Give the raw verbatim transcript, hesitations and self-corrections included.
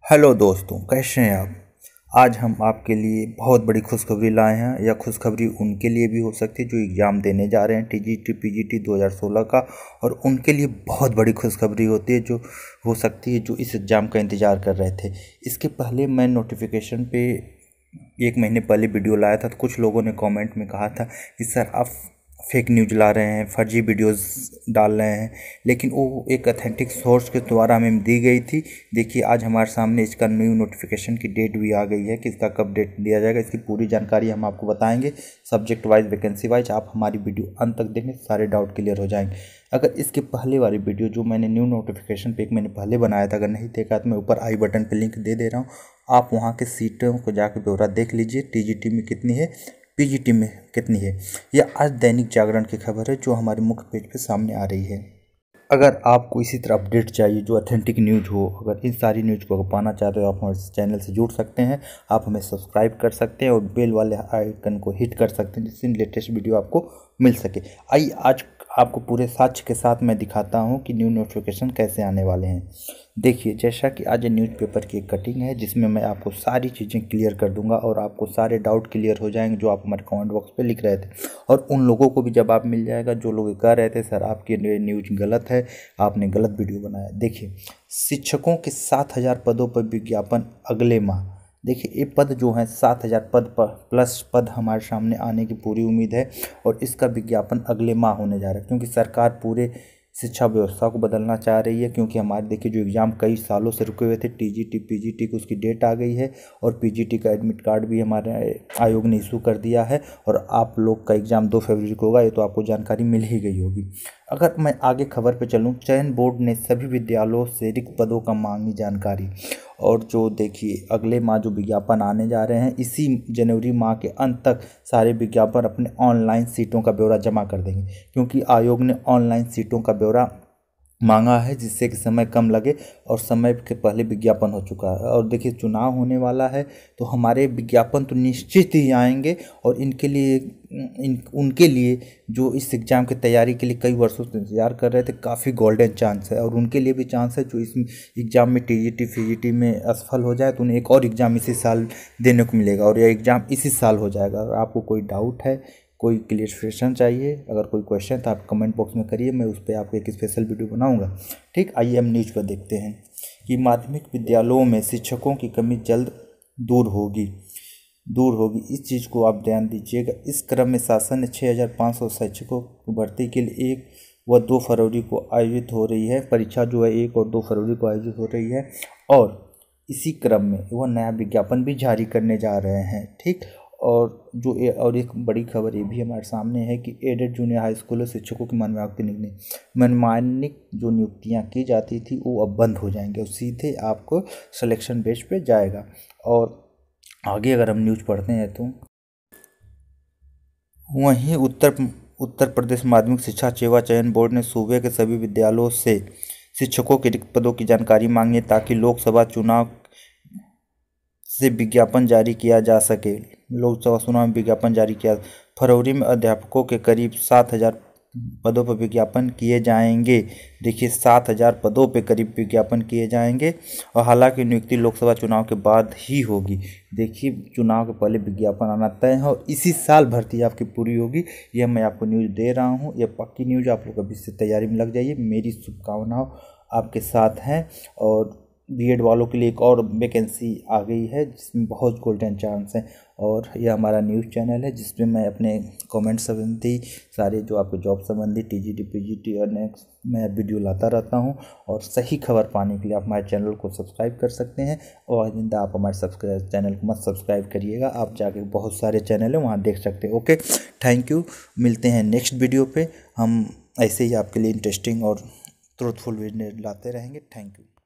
Hello दोस्तों, कैसे हैं आप। आज हम आपके लिए बहुत बड़ी खुशखबरी लाए हैं। यह खुशखबरी उनके लिए भी हो सकती है जो एग्ज़ाम देने जा रहे हैं टीजीटी पीजीटी दो हज़ार सोलह का, और उनके लिए बहुत बड़ी खुशखबरी होती है जो हो सकती है जो इस एग्ज़ाम का इंतज़ार कर रहे थे। इसके पहले मैं नोटिफिकेशन पे एक महीने पहले वीडियो लाया था, तो कुछ लोगों ने कमेंट में कहा था कि सर आप फेक न्यूज़ ला रहे हैं, फर्जी वीडियोस डाल रहे हैं, लेकिन वो एक अथेंटिक सोर्स के द्वारा हमें दी गई थी। देखिए आज हमारे सामने इसका न्यू नोटिफिकेशन की डेट भी आ गई है कि इसका कब डेट दिया जाएगा। इसकी पूरी जानकारी हम आपको बताएंगे, सब्जेक्ट वाइज वैकेंसी वाइज। आप हमारी वीडियो अंत तक देखें, सारे डाउट क्लियर हो जाएंगे। अगर इसके पहले वाली वीडियो जो मैंने न्यू नोटिफिकेशन पे एक महीने पहले बनाया था, अगर नहीं देखा तो मैं ऊपर आई बटन पर लिंक दे दे रहा हूँ, आप वहाँ के सीटों को जाकर ब्यौरा देख लीजिए। टीजीटी में कितनी है, पीजीटी में कितनी है। यह आज दैनिक जागरण की खबर है जो हमारे मुख्य पेज पे सामने आ रही है। अगर आपको इसी तरह अपडेट चाहिए जो ऑथेंटिक न्यूज़ हो, अगर इन सारी न्यूज़ को अगर पाना चाहते हो, आप हमारे चैनल से जुड़ सकते हैं। आप हमें सब्सक्राइब कर सकते हैं और बेल वाले आइकन को हिट कर सकते हैं जिससे लेटेस्ट वीडियो आपको मिल सके। आइए आज आपको पूरे साक्ष्य के साथ मैं दिखाता हूं कि न्यू नोटिफिकेशन कैसे आने वाले हैं। देखिए, जैसा कि आज न्यूज़पेपर की एक कटिंग है जिसमें मैं आपको सारी चीज़ें क्लियर कर दूंगा और आपको सारे डाउट क्लियर हो जाएंगे जो आप हमारे कमेंट बॉक्स पे लिख रहे थे, और उन लोगों को भी जवाब मिल जाएगा जो लोग कह रहे थे सर आपकी न्यूज़ गलत है, आपने गलत वीडियो बनाया। देखिए, शिक्षकों के सात हज़ार पदों पर विज्ञापन अगले माह। देखिए, ये पद जो हैं सात हज़ार पद पर प्लस पद हमारे सामने आने की पूरी उम्मीद है, और इसका विज्ञापन अगले माह होने जा रहा है क्योंकि सरकार पूरे शिक्षा व्यवस्था को बदलना चाह रही है। क्योंकि हमारे देखिए जो एग्ज़ाम कई सालों से रुके हुए थे, टीजीटी पीजीटी को उसकी डेट आ गई है, और पीजीटी का एडमिट कार्ड भी हमारे आयोग ने इशू कर दिया है, और आप लोग का एग्ज़ाम दो फरवरी को होगा, ये तो आपको जानकारी मिल ही गई होगी। अगर मैं आगे खबर पे चलूँ, चयन बोर्ड ने सभी विद्यालयों से रिक्त पदों का मांगी जानकारी। और जो देखिए अगले माह जो विज्ञापन आने जा रहे हैं, इसी जनवरी माह के अंत तक सारे विज्ञापन अपने ऑनलाइन सीटों का ब्यौरा जमा कर देंगे, क्योंकि आयोग ने ऑनलाइन सीटों का ब्यौरा मांगा है जिससे कि समय कम लगे, और समय के पहले विज्ञापन हो चुका है। और देखिए चुनाव होने वाला है तो हमारे विज्ञापन तो निश्चित ही आएंगे, और इनके लिए इन उनके लिए जो इस एग्ज़ाम की तैयारी के लिए कई वर्षों से इंतजार कर रहे थे, काफ़ी गोल्डन चांस है। और उनके लिए भी चांस है जो इस एग्ज़ाम में टीजीटी फीजीटी में असफल हो जाए तो उन्हें एक और एग्ज़ाम इसी साल देने को मिलेगा, और यह एग्ज़ाम इसी साल हो जाएगा। अगर आपको कोई डाउट है, कोई क्लियरिफिकेशन चाहिए, अगर कोई क्वेश्चन तो आप कमेंट बॉक्स में करिए, मैं उस पर आपको एक स्पेशल वीडियो बनाऊंगा। ठीक, आइए हम न्यूज़ पर देखते हैं कि माध्यमिक विद्यालयों में शिक्षकों की कमी जल्द दूर होगी दूर होगी इस चीज़ को आप ध्यान दीजिएगा। इस क्रम में शासन ने छः हज़ार पाँच सौ शिक्षकों की भर्ती के लिए एक व दो फरवरी को आयोजित हो रही है परीक्षा, जो है एक और दो फरवरी को आयोजित हो रही है, और इसी क्रम में वह नया विज्ञापन भी जारी करने जा रहे हैं। ठीक, और जो ए, और एक बड़ी खबर ये भी हमारे सामने है कि एडेड जूनियर हाई स्कूलों शिक्षकों की मनमानी निगरानी मनमानिक जो नियुक्तियां की जाती थी वो अब बंद हो जाएंगे, और सीधे आपको सिलेक्शन बेस पे जाएगा। और आगे अगर हम न्यूज़ पढ़ते हैं तो वहीं उत्तर उत्तर प्रदेश माध्यमिक शिक्षा सेवा चयन बोर्ड ने सूबे के सभी विद्यालयों से शिक्षकों के रिक्त पदों की जानकारी मांगी है ताकि लोकसभा चुनाव से विज्ञापन जारी किया जा सके। लोकसभा चुनाव में विज्ञापन जारी किया फरवरी में अध्यापकों के करीब सात हज़ार पदों पर विज्ञापन किए जाएंगे। देखिए, सात हज़ार पदों पर करीब विज्ञापन किए जाएंगे, और हालांकि नियुक्ति लोकसभा चुनाव के बाद ही होगी। देखिए, चुनाव के पहले विज्ञापन आना तय है और इसी साल भर्ती आपकी पूरी होगी। यह मैं आपको न्यूज़ दे रहा हूँ, यह पक्की न्यूज़। आप लोग अभी से तैयारी में लग जाइए, मेरी शुभकामनाएं आपके साथ हैं। और बीएड वालों के लिए एक और वैकेंसी आ गई है जिसमें बहुत गोल्डन चांस है, और यह हमारा न्यूज़ चैनल है जिसमें मैं अपने कमेंट संबंधी सारे जो आपके जॉब संबंधी टीजीटी पीजीटी और नेक्स्ट मैं वीडियो लाता रहता हूं, और सही खबर पाने के लिए आप हमारे चैनल को सब्सक्राइब कर सकते हैं। और आइंदा आप हमारे सब्सक्राइब चैनल को मत सब्सक्राइब करिएगा, आप जाके बहुत सारे चैनल हैं वहाँ देख सकते हैं। Okay, thank you. मिलते हैं नेक्स्ट वीडियो पर। हम ऐसे ही आपके लिए इंटरेस्टिंग और ट्रूथफुल वीडियो लाते रहेंगे। Thank you.